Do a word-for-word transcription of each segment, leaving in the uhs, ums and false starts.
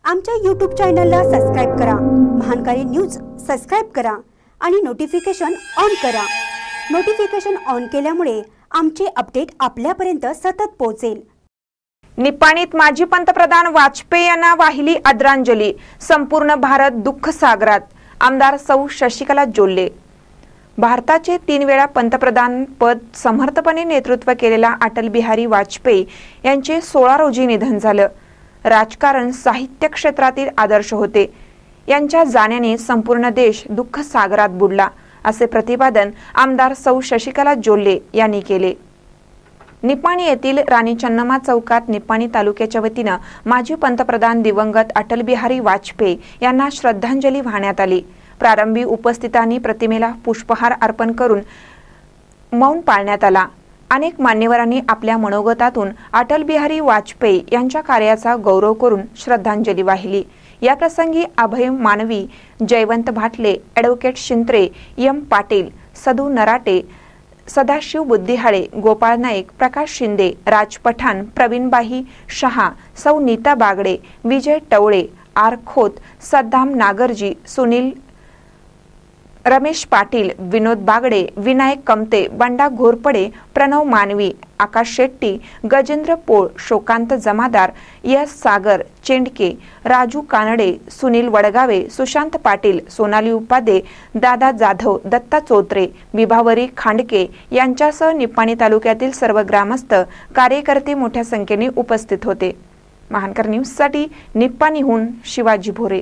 आमच्या यूट्यूब चॅनलला सबस्क्राइब करा, महानकारी न्यूज सबस्क्राइब करा आणि नोटिफिकेशन ऑन करा। नोटिफिकेशन ऑन केल्यामुळे आमचे अपडेट आपल्यापर्यंत सतत पोहोचेल। निपाणीत माजी पंतप्रधान वाजपेयी यांना वाहिली आदरांजली। संपूर्ण भारत दुःख सागरात। आमदार सौ शशिकला जोल्ले। भारताचे तीन वेळा पंतप्रधान पद समर्थपणे नेतृत्व केलेला अटल बिहारी वाजपेयी यांचे सोळा रोजी निधन झालं। राजकारण साहित्य क्षेत्रातील आदर्श होते। यांच्या जाण्याने संपूर्ण देश दुःख सागरात बुडला, असे प्रतिपादन आमदार सौ शशिकला जोल्ले यांनी केले। निपाणी येथील राणी चन्नम्मा चौकात निपाणी तालुक्याच्या वतीने माजी पंतप्रधान दिवंगत अटल बिहारी वाजपेयी यांना श्रद्धांजली वाहण्यात आली। प्रारंभी उपस्थितांनी प्रतिमेला पुष्पहार अर्पण करून मौन पाळण्यात आला। अनेक मान्यवरांनी आपल्या मनोगतातून अटल बिहारी वाजपेयी यांच्या कार्याचा गौरव करून श्रद्धांजली वाहिली। या प्रसंगी अभय मानवी, जयवंत भाटले, ॲडव्होकेट शिंत्रे, एम पाटील, सदू नराटे, सदाशिव बुद्धिहाळे, गोपाळ नाईक, प्रकाश शिंदे, राज पठाण, प्रवीणबाई शहा, सौ नीता बागडे, विजय टवळे, आर खोत, सद्दाम नागरजी, सुनील रमेश पाटील, विनोद बागडे, विनायक कमते, बंडा घोरपडे, प्रणव मानवी, आकाश शेट्टी, गजेंद्र पोळ, शोकांत जमादार, यस सागर चेंडके, राजू कानडे, सुनील वडगावे, सुशांत पाटील, सोनाली उपाध्ये, दादा जाधव, दत्ता चौत्रे, विभावरी खांडके यांच्यासह निपाणी तालुक्यातील सर्व ग्रामस्थ कार्यकर्ते मोठ्या संख्येने उपस्थित होते। महानकर न्यूज साठी निप्पाणीहून शिवाजी भोरे।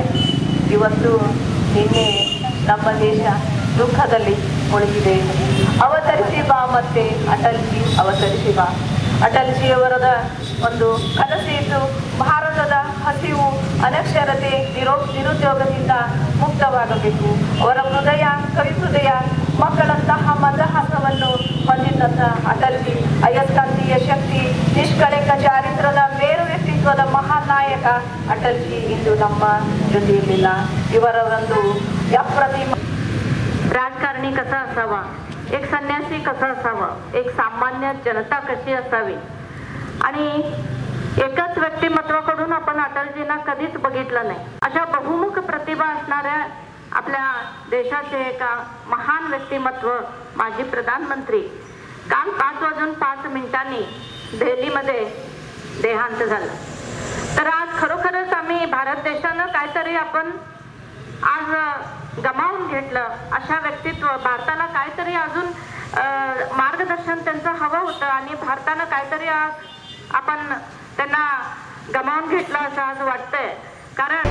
ನಮ್ಮ ದೇಶ ದುಃಖದಲ್ಲಿ ಮುಳುಗಿದೆ। ಅವತರಿಸಿ ಬಾ ಮತ್ತೆ ಅಟಲ್ಜಿ ಅವತರಿಸಿ ಬಾ। ಅಟಲ್ಜಿಯವರದ ಒಂದು ಕನಸಿದ್ದು ಭಾರತದ ಹಸಿವು, ಅನಕ್ಷರತೆ, ನಿರೋ ನಿರುದ್ಯೋಗದಿಂದ ಮುಕ್ತವಾಗಬೇಕು। ಅವರ ಹೃದಯ ಕವಿ ಹೃದಯ, ಮಕ್ಕಳಂತಹ ಮಂದಹಾಸವನ್ನು ಹೊಂದಿದ್ದಂತಹ ಅಟಲ್ಜಿ ಅಯಸ್ಕಾಂತೀಯ ಶಕ್ತಿ, ನಿಷ್ಕಳಂಕ ಚಾರಿತ್ರದ ಮೇರು ವ್ಯಕ್ತಿತ್ವದ ಮಹಾನ್ ನಾಯಕ ಅಟಲ್ಜಿ ಇಂದು ನಮ್ಮ ಜೊತೆಯಲ್ಲಿಲ್ಲ। ಇವರ ಒಂದು अप्रतिम राजकारणी कसा असावा, एक संन्यासी कसा असावा, एक सामान्य जनता कशी असावी आणि एकच व्यक्तिमत्वाकडून आपण अटलजींना कधीच बघितलं नाही। अशा बहुमुख प्रतिभा असणाऱ्या आपल्या देशाचे एका महान व्यक्तिमत्व माजी प्रधानमंत्री काल पाच वाजून पाच मिनिटांनी दिल्लीमध्ये देहांत झालं। तर आज खरोखरच आम्ही भारत देशानं काहीतरी आपण आज गमावून घेतलं। अशा व्यक्तित्व भारताला काहीतरी अजून मार्गदर्शन त्यांचं हवं होतं आणि भारतानं काहीतरी आज आपण त्यांना गमावून घेतलं असं आज वाटतंय। कारण